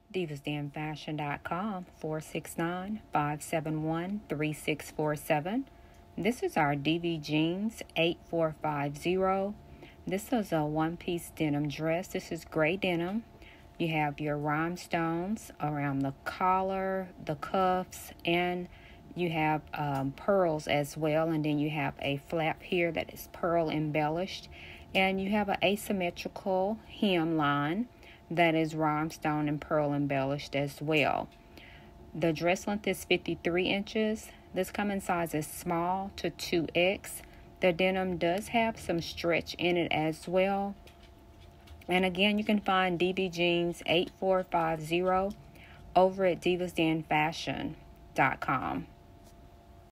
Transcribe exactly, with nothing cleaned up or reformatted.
divas den fashion dot com, four six nine, five seven one, three six four seven. This is our D V Jeans eight four five zero. This is a one-piece denim dress. This is gray denim. You have your rhinestones around the collar, the cuffs, and you have um, pearls as well. And then you have a flap here that is pearl embellished. And you have an asymmetrical hemline that is rhinestone and pearl embellished as well. The dress length is fifty-three inches. This comes in sizes small to two X. The denim does have some stretch in it as well. And again, you can find D V Jeans eight four five zero over at divas den fashion dot com.